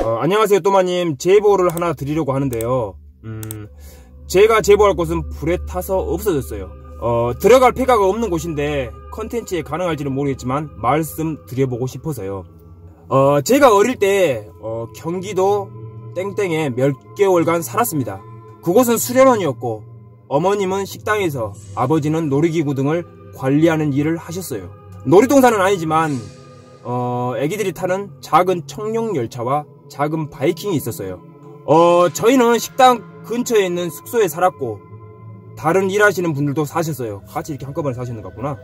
안녕하세요 또마님. 제보를 하나 드리려고 하는데요. 제가 제보할 곳은 불에 타서 없어졌어요. 들어갈 폐가가 없는 곳인데 컨텐츠에 가능할지는 모르겠지만 말씀드려보고 싶어서요. 제가 어릴 때 경기도 땡땡에 몇 개월간 살았습니다. 그곳은 수련원이었고 어머님은 식당에서, 아버지는 놀이기구 등을 관리하는 일을 하셨어요. 놀이동산은 아니지만 애기들이 타는 작은 청룡열차와 작은 바이킹이 있었어요. 저희는 식당 근처에 있는 숙소에 살았고 다른 일하시는 분들도 사셨어요. 같이 이렇게 한꺼번에 사시는 것 같구나.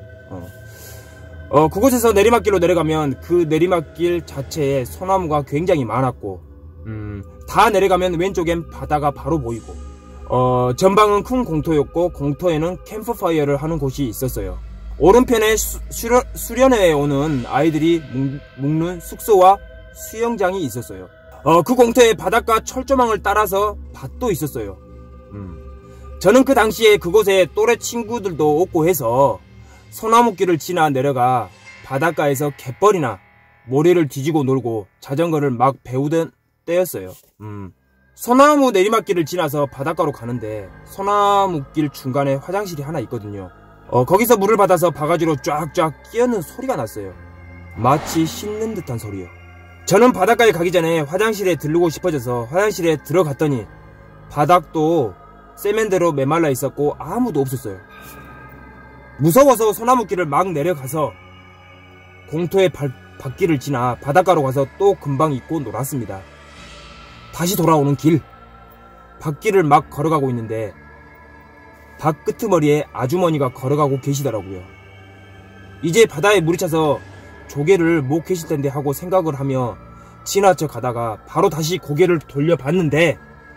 그곳에서 내리막길로 내려가면 그 내리막길 자체에 소나무가 굉장히 많았고 다 내려가면 왼쪽엔 바다가 바로 보이고 전방은 큰 공터였고 공터에는 캠프파이어를 하는 곳이 있었어요. 오른편에 수련회에 오는 아이들이 묵는 숙소와 수영장이 있었어요. 그 공터에 바닷가 철조망을 따라서 밭도 있었어요. 저는 그 당시에 그곳에 또래 친구들도 없고 해서 소나무길을 지나 내려가 바닷가에서 갯벌이나 모래를 뒤지고 놀고 자전거를 막 배우던 때였어요. 소나무 내리막길을 지나서 바닷가로 가는데 소나무길 중간에 화장실이 하나 있거든요. 거기서 물을 받아서 바가지로 쫙쫙 끼얹는 소리가 났어요. 마치 씻는 듯한 소리요. 저는 바닷가에 가기 전에 화장실에 들르고 싶어져서 화장실에 들어갔더니 바닥도 세면대로 메말라 있었고 아무도 없었어요. 무서워서 소나무길을 막 내려가서 공터의 밭길을 지나 바닷가로 가서 또 금방 잊고 놀았습니다. 다시 돌아오는 길, 밭길을 막 걸어가고 있는데 밭 끄트머리에 아주머니가 걸어가고 계시더라고요. 이제 바다에 물이 차서 조개를 못 계실 텐데 하고 생각을 하며 지나쳐 가다가 바로 다시 고개를 돌려봤는데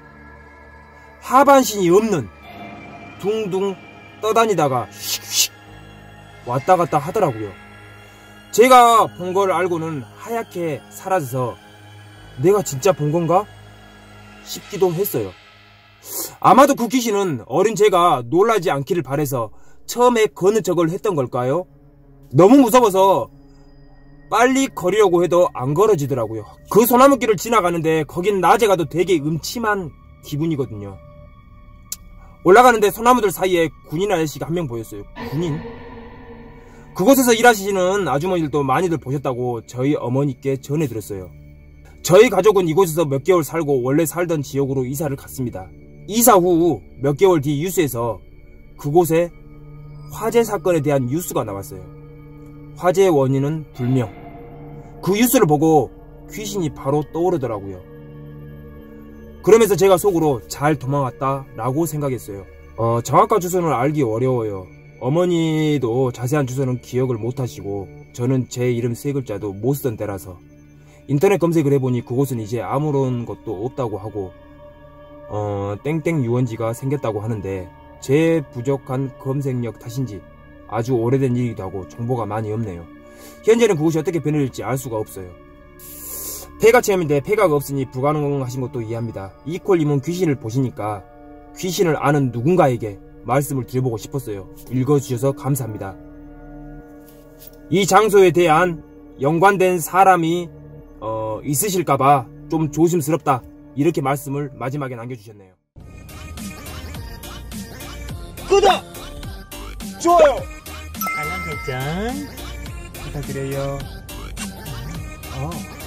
하반신이 없는, 둥둥 떠다니다가 휙휙 왔다 갔다 하더라고요. 제가 본 걸 알고는 하얗게 사라져서 내가 진짜 본 건가 싶기도 했어요. 아마도 그 귀신은 어린 제가 놀라지 않기를 바래서 처음에 거는 척을 했던 걸까요? 너무 무서워서 빨리 걸으려고 해도 안 걸어지더라고요. 그 소나무길을 지나가는데 거긴 낮에 가도 되게 음침한 기분이거든요. 올라가는데 소나무들 사이에 군인 아저씨가 한 명 보였어요. 군인? 그곳에서 일하시는 아주머니들도 많이들 보셨다고 저희 어머니께 전해드렸어요. 저희 가족은 이곳에서 몇 개월 살고 원래 살던 지역으로 이사를 갔습니다. 이사 후 몇 개월 뒤 뉴스에서 그곳에 화재 사건에 대한 뉴스가 나왔어요. 화재의 원인은 불명. 그 뉴스를 보고 귀신이 바로 떠오르더라고요. 그러면서 제가 속으로 잘 도망왔다 라고 생각했어요. 정확한 주소는 알기 어려워요. 어머니도 자세한 주소는 기억을 못하시고 저는 제 이름 세 글자도 못 쓰던 때라서 인터넷 검색을 해보니 그곳은 이제 아무런 것도 없다고 하고 땡땡 유원지가 생겼다고 하는데 제 부족한 검색력 탓인지 아주 오래된 일이기도 하고 정보가 많이 없네요. 현재는 그곳이 어떻게 변할지 알 수가 없어요. 폐가 체험인데 폐가가 없으니 불가능하신 것도 이해합니다. 이퀄님은 귀신을 보시니까 귀신을 아는 누군가에게 말씀을 드려보고 싶었어요. 읽어주셔서 감사합니다. 이 장소에 대한 연관된 사람이 있으실까봐 좀 조심스럽다 이렇게 말씀을 마지막에 남겨주셨네요. 구독! 좋아요! 알람 설정 부탁드려요.